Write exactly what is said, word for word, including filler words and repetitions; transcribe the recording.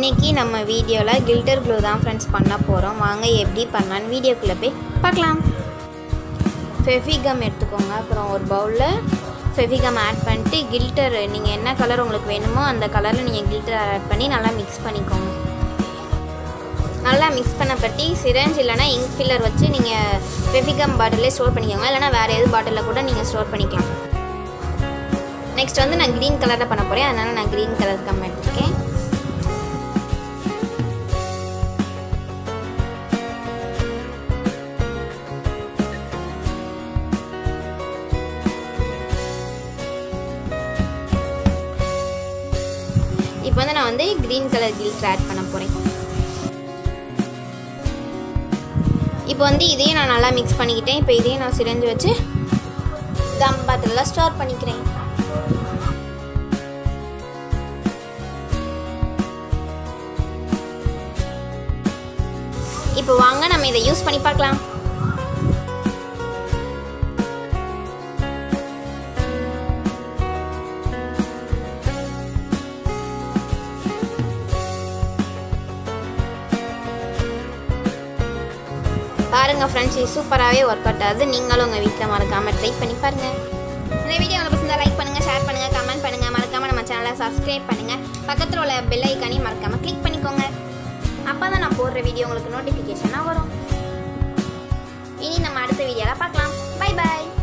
இன்றைக்கி நம்ம வீடியோவில் கில்டர் க்ளூ தான் ஃப்ரெண்ட்ஸ் பண்ண போகிறோம். வாங்க எப்படி பண்ணலான்னு வீடியோக்குள்ளே போய் பார்க்கலாம். ஃபெவிகம் எடுத்துக்கோங்க. அப்புறம் ஒரு பவுலில் ஃபெவிகம் ஆட் பண்ணிட்டு கில்டர் நீங்கள் என்ன கலர் உங்களுக்கு வேணுமோ அந்த கலரில் நீங்கள் கில்டர் ஆட் பண்ணி நல்லா மிக்ஸ் பண்ணிக்கோங்க. நல்லா மிக்ஸ் பண்ண பற்றி சிரஞ்ச் இல்லைனா இங்க் ஃபில்லர் வச்சு நீங்கள் ஃபெவிகம் பாட்டிலே ஸ்டோர் பண்ணிக்கோங்க. இல்லைனா வேறு எது பாட்டிலில் கூட நீங்கள் ஸ்டோர் பண்ணிக்கலாம். நெக்ஸ்ட் வந்து நான் க்ரீன் கலரில் பண்ண போகிறேன். அதனால் நான் க்ரீன் கலர் கம் எடுத்துருக்கேன். இப்போ வந்து நான் வந்து க்ரீன் கலர் கில்டர் ஆட் பண்ண போகிறேன். இப்போ வந்து இதையும் நான் நல்லா மிக்ஸ் பண்ணிக்கிட்டேன். இப்போ இதையும் நான் சிரஞ்சு வச்சு கம் பாட்டிலில் ஸ்டோர் பண்ணிக்கிறேன். இப்போ வாங்க நம்ம இதை யூஸ் பண்ணி பார்க்கலாம். பாருங்கள் ஃப்ரெண்ட்ஸ், இது சூப்பராகவே ஒர்க் அவுட் ஆகுது. நீங்களும் உங்கள் வீட்டில் மறக்காமல் ட்ரை பண்ணி பாருங்கள். இந்த வீடியோ உங்களுக்கு பிடிச்சிருந்தா லைக் பண்ணுங்கள், ஷேர் பண்ணுங்கள், கமெண்ட் பண்ணுங்கள். மறக்காமல் நம்ம சேனலை சப்ஸ்கிரைப் பண்ணுங்கள். பக்கத்தில் உள்ள பெல் ஐக்கானையும் மறக்காமல் கிளிக் பண்ணிக்கோங்க. அப்போ தான் நான் போடுற வீடியோ உங்களுக்கு நோட்டிஃபிகேஷனாக வரும். இனி நம்ம அடுத்த வீடியோவில் பார்க்கலாம். பை பாய்.